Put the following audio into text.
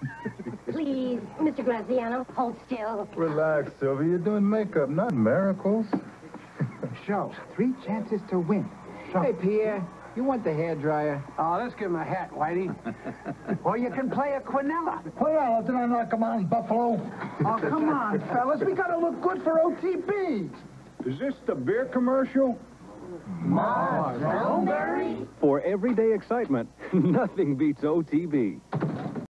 Please, Mr. Graziano, hold still. Relax, Sylvia. You're doing makeup, not miracles. Show. 3 chances to win. Hey, Pierre, you want the hairdryer? Oh, let's give him a hat, Whitey. Or you can play a quinella. Well, did I knock him on, Buffalo? Oh, come on, fellas. We gotta look good for OTB. Is this the beer commercial? Strawberry? For everyday excitement, nothing beats OTB.